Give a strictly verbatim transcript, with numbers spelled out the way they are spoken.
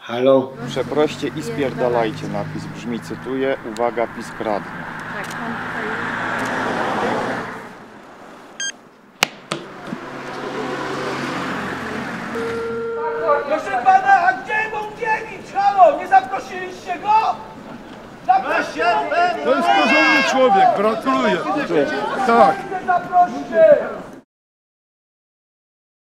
Halo? Przeproście i spierdalajcie napis brzmi, cytuję, uwaga, PiS kradnie. Tak, pan tutaj... Proszę pana, a gdzie Bąkiewicz? Halo, nie zaprosiliście go? Zaproście To jest porządny człowiek, gratuluję. Tak. Zaproście!